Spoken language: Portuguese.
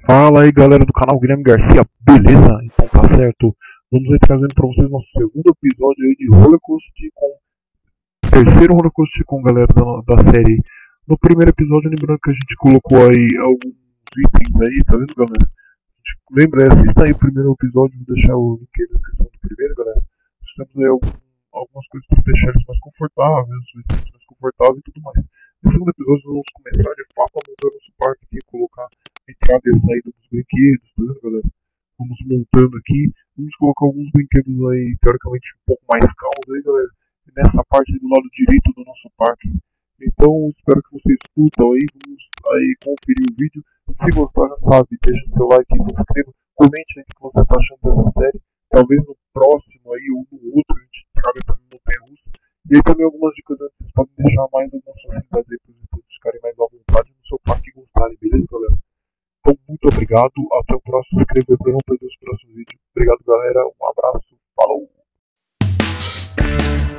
Fala aí galera do canal Guilherme Garcia, beleza? Então tá certo. Vamos aí trazendo pra vocês nosso segundo episódio aí de Roller Coaster com terceiro Roller Coaster com galera da série. No primeiro episódio, lembrando que a gente colocou aí alguns itens aí, tá vendo galera? Lembra, assista aí o primeiro episódio, vou deixar o link aí na descrição do primeiro, galera. Nós temos aí algumas coisas para deixar eles mais confortáveis, os itens mais confortáveis e tudo mais. No segundo episódio, nós vamos começar de fato a montar nosso parque aqui, colocar a entrada e a saída dos brinquedos, tá vendo, galera? Vamos montando aqui, vamos colocar alguns brinquedos aí, teoricamente, um pouco mais calmos aí, galera. Nessa parte do lado direito do nosso parque. Então, espero que vocês curtam aí, vamos aí conferir o vídeo. Se gostar, já sabe, deixa seu like e se inscreva. Comente aí o que você está achando dessa série. Talvez no próximo aí ou no outro a gente traga também Montanha Russa. E aí também algumas dicas antes, vocês podem deixar mais algumas facilidades aí para os visitantes ficarem mais à vontade no seu parque e gostarem, beleza, galera? Então, muito obrigado. Até o próximo. Se inscreva para não perder os próximos vídeos. Obrigado, galera. Um abraço. Falou.